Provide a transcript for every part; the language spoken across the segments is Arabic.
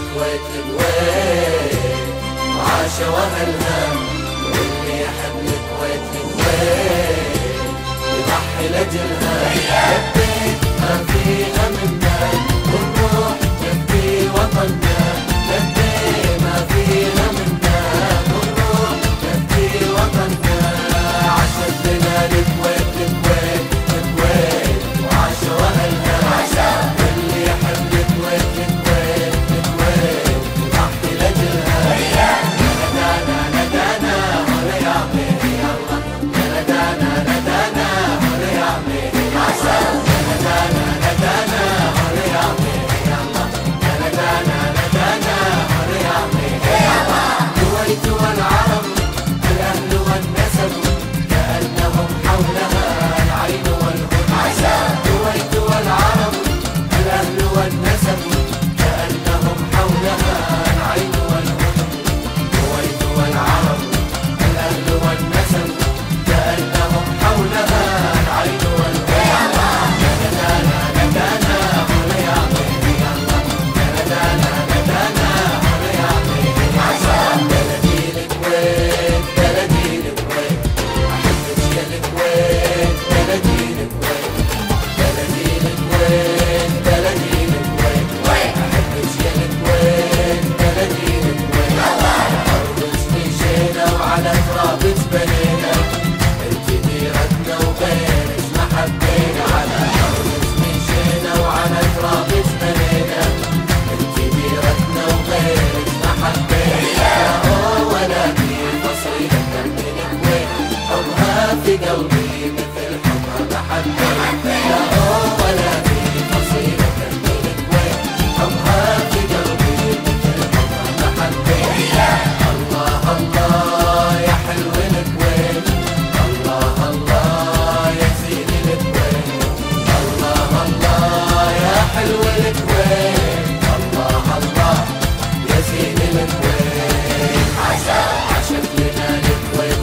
الكويت الكويت وعاش واهلها، واللي يحب الكويت الكويت يضحي لاجلها. لبيت ما فيها منا ونروح نفدي وطننا، لبيت ما فيها منا ونروح نفدي وطننا. عاشت لنا الكويت الكويت الكويت وعاش واهلها، واللي يحب الكويت الكويت الكويت يضحي لاجلها. ندانا ندانا ورياضي يلا، ندانا ندانا ورياضي عسى، ندانا ندانا ورياضي يلا، ندانا ندانا ورياضي يلا. الكويت والعرب الأهل والنسب كأنهم حولها العين والهدى. الكويت والعرب الأهل والنسب كأنهم حولها العين والهدى. الكويت والعرب الأهل والنسب كأنهم حولها العين والهدى. ندانا ندانا ورياضي يلا، ندانا ندانا ورياضي عسى. بلدي الكويت بلدي الكويت أحبك يا الكويت، بلدي الكويت بلدي الكويت بلدي الكويت أحبك يا الكويت، بلدي الكويت. أرض مشينا وعلى ترابك بنينا، انت ديرتنا وغيرك ما حبينا. على أرض مشينا وعلى ترابك بنينا، انت ديرتنا وغيرك ما حبينا. ولا في فصيلة من الكويت حبها في قلبي مثل حبها ما حبينا. ولا في فصيلة من الكويت حبها في قلبي مثل حبها ما حبينا. الله الله يا حلو الكويت، الله الله يا زين الكويت، الله الله يا حلو الكويت، الله الله يا زين الكويت. عاشت لنا الكويت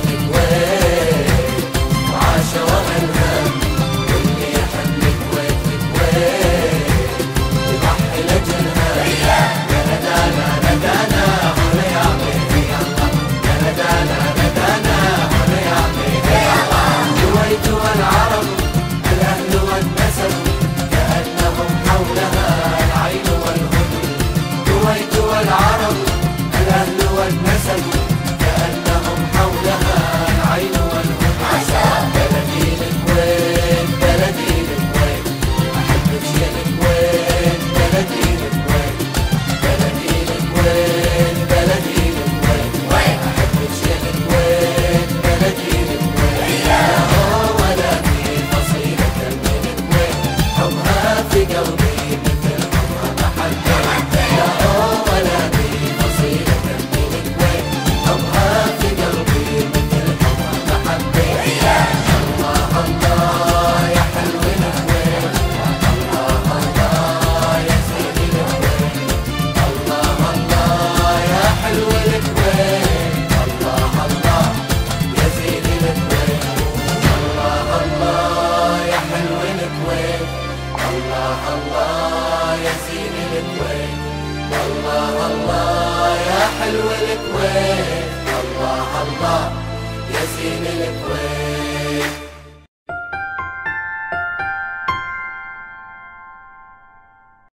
الكويت وعاش واهلها، واللي يحب الكويت الكويت يضحي لاجلها. يا ندانا ندانا ورياضي يلا، يا ندانا ندانا ورياضي يلا. الكويت والعرب الأهل والنسب كأنهم حولها العين والهدى. الكويت والعرب الأهل والنسب كأنهم حولها العين والهدى. بلدي الكويت بلدي الكويت أحبك يا الكويت، بلدي الكويت بلدي الكويت بلدي الكويت أحبك يا الكويت، بلدي الكويت. ولا في فصيلة من الكويت حبها في قلبي مثل حبها ما حبينا. ولا في فصيلة من الكويت حبها في قلبي مثل حبها ما حبينا. الله الله يا حلو الكويت، الله الله يا زين الكويت، الله الله يا حلو الكويت، الله الله يا زين الكويت. الله الله يا حلو الكويت، الله الله يا زين الكويت، الله الله يا حلو الكويت، الله الله يا زين الكويت.